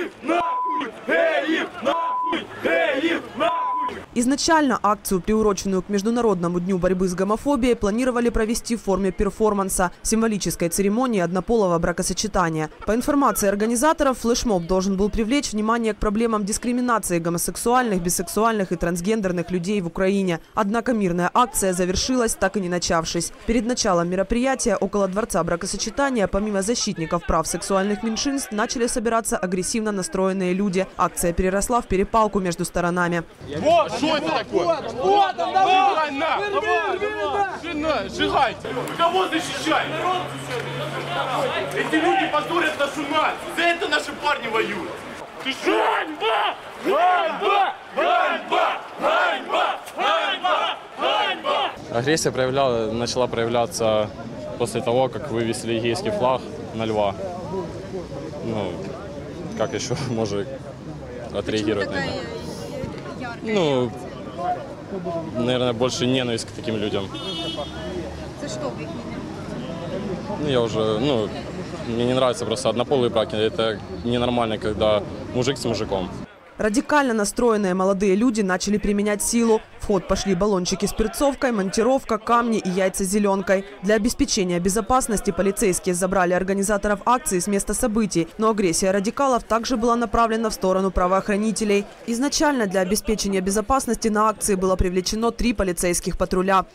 Изначально акцию, приуроченную к Международному дню борьбы с гомофобией, планировали провести в форме перформанса – символической церемонии однополого бракосочетания. По информации организаторов, флешмоб должен был привлечь внимание к проблемам дискриминации гомосексуальных, бисексуальных и трансгендерных людей в Украине. Однако мирная акция завершилась, так и не начавшись. Перед началом мероприятия около Дворца бракосочетания, помимо защитников прав сексуальных меньшинств, начали собираться агрессивно настроенные люди. Акция переросла в перепалку между сторонами. Что это такое? Вот, давай! Сжигайте! Кого защищать? Эти люди позорят нашу нацию. За это наши парни воюют. Ты что? Ганьба! Ганьба! Ганьба! Ганьба! Ганьба! Ганьба! Агрессия начала проявляться после того, как вывесили гейский флаг на льва. Ну, как еще можно отреагировать на это? Ну, наверное, больше ненависть к таким людям. За что вы их ненавидите? Я уже, мне не нравятся просто однополые браки. Это ненормально, когда мужик с мужиком. Радикально настроенные молодые люди начали применять силу. В ход пошли баллончики с перцовкой, монтировка, камни и яйца зеленкой. Для обеспечения безопасности полицейские забрали организаторов акции с места событий. Но агрессия радикалов также была направлена в сторону правоохранителей. Изначально для обеспечения безопасности на акции было привлечено 3 полицейских патруля.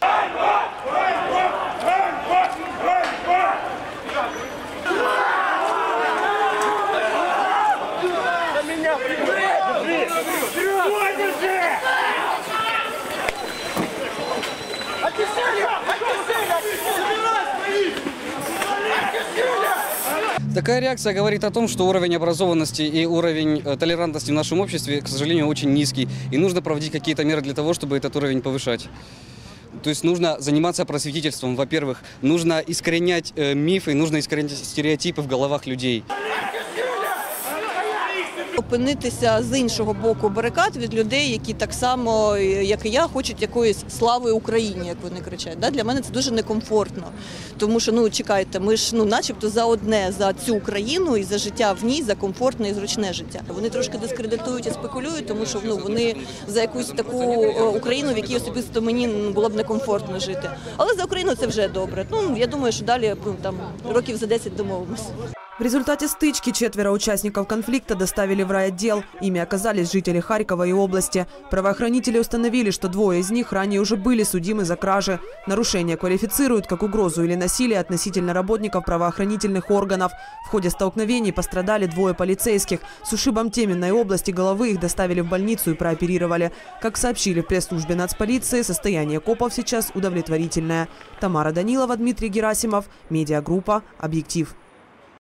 Такая реакция говорит о том, что уровень образованности и уровень толерантности в нашем обществе, к сожалению, очень низкий. И нужно проводить какие-то меры для того, чтобы этот уровень повышать. То есть нужно заниматься просветительством, во-первых. Нужно искоренять мифы, нужно искоренять стереотипы в головах людей. Опинитися з іншого боку барикад від людей, які так само, як і я, хочуть якоїсь слави Україні, як вони кричать. Для мене це дуже некомфортно. Тому що, чекайте, ми ж начебто за одне, за цю країну і за життя в ній, за комфортне і зручне життя. Вони трошки дискредитують і спекулюють, тому що вони за якусь таку Україну, в якій особисто мені було б некомфортно жити. Але за Україну це вже добре. Я думаю, що далі років за 10 домовимося. В результате стычки 4 участников конфликта доставили в райотдел. Ими оказались жители Харькова и области. Правоохранители установили, что 2 из них ранее уже были судимы за кражи. Нарушение квалифицируют как угрозу или насилие относительно работников правоохранительных органов. В ходе столкновений пострадали 2 полицейских. С ушибом теменной области головы их доставили в больницу и прооперировали. Как сообщили в пресс-службе нацполиции, состояние копов сейчас удовлетворительное. Тамара Данилова, Дмитрий Герасимов, медиагруппа «Объектив».